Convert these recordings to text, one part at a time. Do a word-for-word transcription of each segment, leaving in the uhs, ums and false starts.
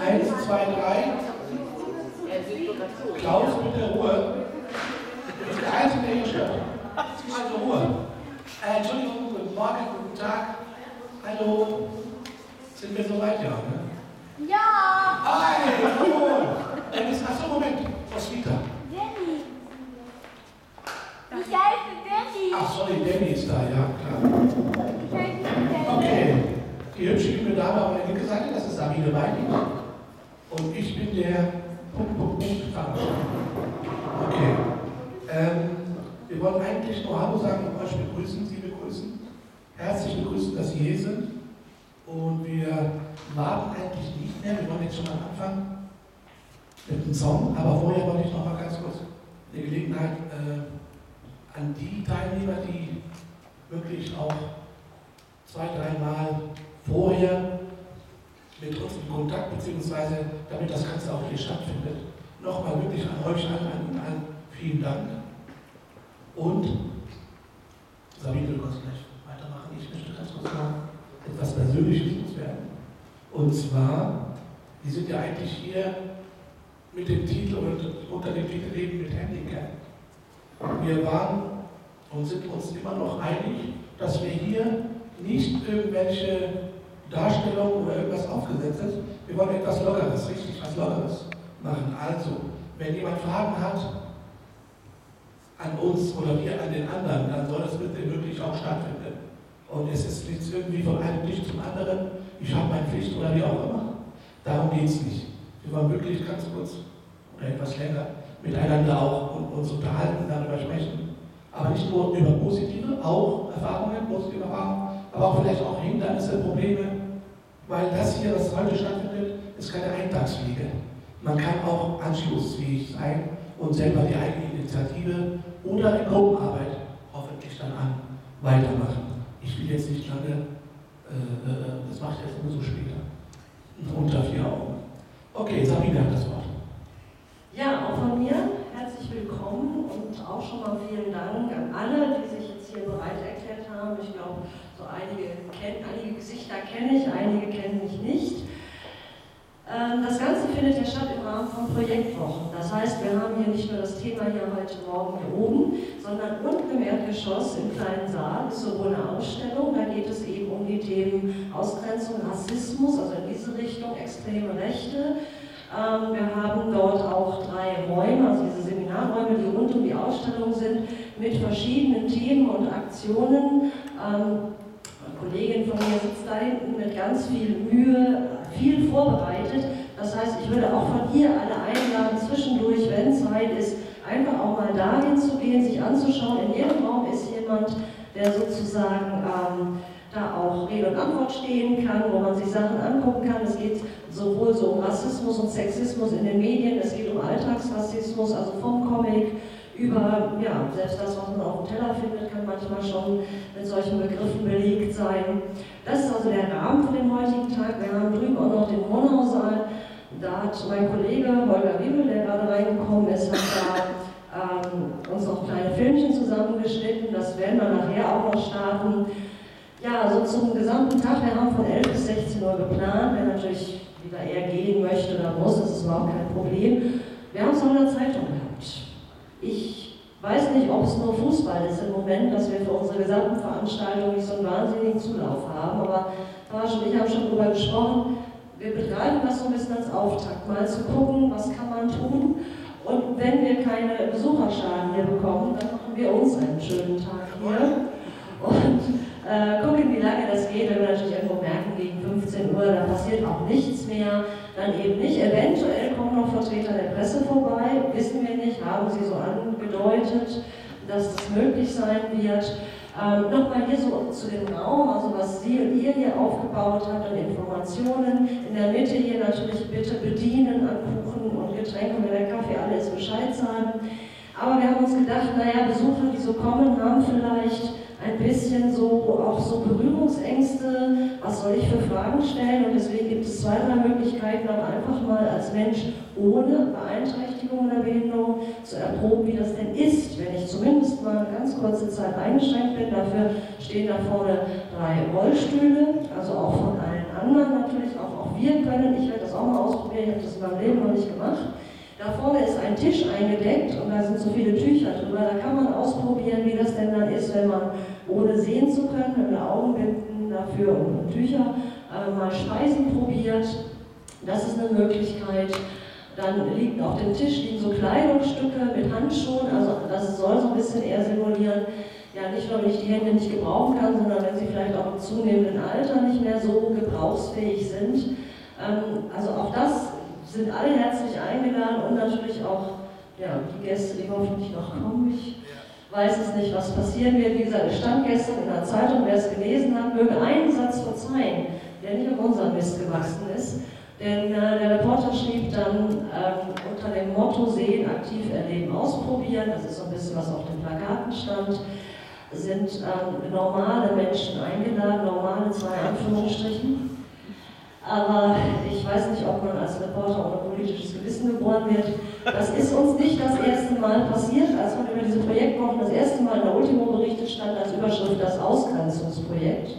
Eins, zwei, drei. Klaus, bitte Ruhe. Das ist der Einzige, der hier stört. Also Ruhe. Äh, Entschuldigung, guten Morgen, guten Tag. Hallo. Sind wir soweit, ja, ne? Ja! Hi, hallo. Dennis, achso, Moment. Roswitha. Danny. Ich heiße Danny. Ach, sorry, Danny ist da, ja, klar. Ich heiße Danny. Okay. Die hübsche junge Dame auf der linken Seite, das ist Sabine Weinig. Und ich bin der Punkt, Punkt, Punkt, Fahrer. Okay. Ähm, wir wollen eigentlich nur Hallo sagen und euch begrüßen, Sie begrüßen. Herzlich begrüßen, dass Sie hier sind. Und wir warten eigentlich nicht mehr, wir wollen jetzt schon mal anfangen mit dem Song. Aber vorher wollte ich noch mal ganz kurz eine Gelegenheit äh, an die Teilnehmer, die wirklich auch zwei, dreimal vorher mit uns in Kontakt, beziehungsweise damit das Ganze auch hier stattfindet. Nochmal wirklich an euch allen, an Ihnen allen vielen Dank. Und Sabine, du kannst gleich weitermachen. Ich möchte ganz kurz mal etwas Persönliches werden. Und zwar, wir sind ja eigentlich hier mit dem Titel und unter dem Titel Leben mit Handicap. Wir waren und sind uns immer noch einig, dass wir hier nicht irgendwelche Darstellungen oder irgendwas aufgesetzt ist. Wir wollen etwas Lockeres, richtig was Lockeres machen. Also, wenn jemand Fragen hat an uns oder wir an den anderen, dann soll das bitte wirklich auch stattfinden. Und es ist nichts irgendwie von einem Tisch zum anderen, ich habe meine Pflicht oder wie auch immer. Darum geht es nicht. Wir wollen wirklich ganz kurz oder etwas länger miteinander auch uns unterhalten, darüber sprechen. Aber nicht nur über positive, auch Erfahrungen, positive Erfahrungen, aber auch vielleicht auch Hindernisse, Probleme, weil das hier, was heute stattfindet, ist keine Eintagsfliege. Man kann auch anschlussfähig sein und selber die eigene Initiative oder in Gruppenarbeit hoffentlich dann an weitermachen. Ich will jetzt nicht lange, äh, äh, das mache ich jetzt immer so später, unter vier Augen. Okay, Sabine hat das Wort. Ja, auch von mir herzlich willkommen und auch schon mal vielen Dank an alle, die sich jetzt hier bereit erklärt haben. Ich glaube, so einige, kenn, einige Gesichter kenne ich, einige kennen mich nicht. Ähm, das Ganze findet ja statt im Rahmen von Projektwochen. Das heißt, wir haben hier nicht nur das Thema hier heute Morgen hier oben, sondern unten im Erdgeschoss im kleinen Saal ist sowohl eine Ausstellung, da geht es eben um die Themen Ausgrenzung, Rassismus, also in diese Richtung, extreme Rechte. Ähm, wir haben dort auch drei Räume, also diese Seminarräume, die rund um die Ausstellung sind, mit verschiedenen Themen und Aktionen. Ähm, eine Kollegin von mir sitzt da hinten mit ganz viel Mühe, viel vorbereitet. Das heißt, ich würde auch von ihr alle einladen, zwischendurch, wenn Zeit ist, einfach auch mal dahin zu gehen, sich anzuschauen. In jedem Raum ist jemand, der sozusagen ähm, da auch Rede und Antwort stehen kann, wo man sich Sachen angucken kann. Es geht sowohl so um Rassismus und Sexismus in den Medien, es geht um Alltagsrassismus, also vom Comic über, ja, selbst das, was man auf dem Teller findet, kann manchmal schon mit solchen Begriffen belegt sein. Das ist also der Rahmen für den heutigen Tag. Wir haben drüben auch noch den Monausaal. Da hat mein Kollege Holger Wiebel, der gerade reingekommen ist, hat da ähm, uns noch kleine Filmchen zusammengeschnitten. Das werden wir nachher auch noch starten. Ja, so zum gesamten Tag, wir haben von elf bis sechzehn Uhr geplant. Wer natürlich wieder eher gehen möchte oder muss, das ist überhaupt kein Problem. Wir haben es auch in der Zeitung gehabt. Ich weiß nicht, ob es nur Fußball ist im Moment, dass wir für unsere gesamten Veranstaltungen nicht so einen wahnsinnigen Zulauf haben, aber Parasch und ich haben schon darüber gesprochen, wir betreiben das so ein bisschen als Auftakt, mal zu gucken, was kann man tun, und wenn wir keine Besucherscharen hier bekommen, dann machen wir uns einen schönen Tag hier und äh, gucken, wie lange das geht. Wenn wir natürlich irgendwo merken, gegen fünfzehn Uhr, da passiert auch nichts mehr, dann eben nicht. Eventuell kommen noch Vertreter der Presse vorbei, wissen wir nicht, haben sie so angedeutet, dass das möglich sein wird. Ähm, Nochmal hier so zu dem Raum, also was Sie und ihr hier aufgebaut habt an Informationen. In der Mitte hier natürlich bitte bedienen an Kuchen und Getränken, wenn der Kaffee alles Bescheid sagen. Aber wir haben uns gedacht, naja, Besucher, die so kommen, haben vielleicht ein bisschen so auch so Berührungsängste, was soll ich für Fragen stellen, und deswegen gibt es zwei, drei Möglichkeiten, auch einfach mal als Mensch ohne Beeinträchtigung oder Behinderung zu erproben, wie das denn ist, wenn ich zumindest mal eine ganz kurze Zeit eingeschränkt bin. Dafür stehen da vorne drei Rollstühle, also auch von allen anderen natürlich auch, auch wir können. Ich werde das auch mal ausprobieren, ich habe das in meinem Leben noch nicht gemacht. Da vorne ist ein Tisch eingedeckt und da sind so viele Tücher drüber. Da kann man ausprobieren, wie das denn dann ist, wenn man ohne sehen zu können, wenn wir Augenbinden dafür und Tücher äh, mal Speisen probiert. Das ist eine Möglichkeit. Dann liegen auf dem Tisch liegen so Kleidungsstücke mit Handschuhen, also das soll so ein bisschen eher simulieren, ja nicht nur, wenn ich die Hände nicht gebrauchen kann, sondern wenn sie vielleicht auch im zunehmenden Alter nicht mehr so gebrauchsfähig sind. Ähm, also auch das sind alle herzlich eingeladen und natürlich auch ja, die Gäste, die hoffentlich noch kommen. Ich weiß es nicht, was passieren wird. Wie gesagt, es stand gestern in der Zeitung, wer es gelesen hat, möge einen Satz verzeihen, der nicht auf unseren Mist gewachsen ist. Denn äh, der Reporter schrieb dann ähm, unter dem Motto Sehen, aktiv erleben, ausprobieren, das ist so ein bisschen was auf den Plakaten stand, sind ähm, normale Menschen eingeladen, normale zwei Anführungsstrichen. Aber ich weiß nicht, ob man als Reporter ohne politisches Gewissen geboren wird. Das ist uns nicht das erste Mal passiert, als man über diese Projektwochen das erste Mal in der Ultimo berichtet, stand als Überschrift das Ausgrenzungsprojekt.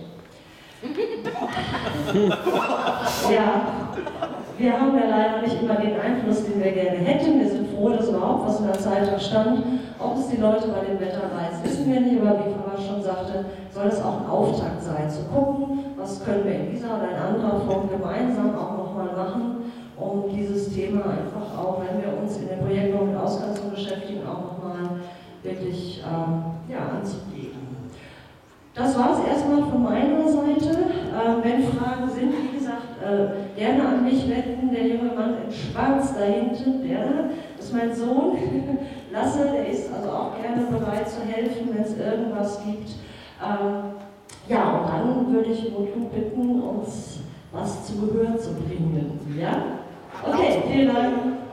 Ja, wir haben ja leider nicht immer den Einfluss, den wir gerne hätten. Wir sind froh, dass überhaupt was in der Zeitung stand. Ob es die Leute bei dem Wetter reizt, wissen wir nicht, aber wie Frau schon sagte, soll es auch ein Auftakt sein, zu gucken, was können wir in dieser oder in anderer Form gemeinsam auch nochmal machen, um dieses Thema einfach auch, wenn wir uns in den Projekten mit Ausgrenzung beschäftigen, auch nochmal wirklich ähm, ja, anzugehen. Das war es erstmal von meiner Seite. Ähm, wenn Fragen sind, wie gesagt, äh, gerne an mich wenden. Der junge Mann in Schwarz da hinten, der ist mein Sohn, Lasse, der ist also auch gerne bereit zu helfen, wenn es irgendwas gibt. Ähm, ja, und dann würde ich Mutlu bitten, uns was zu Gehör zu bringen. Ja? Okay, vielen Dank.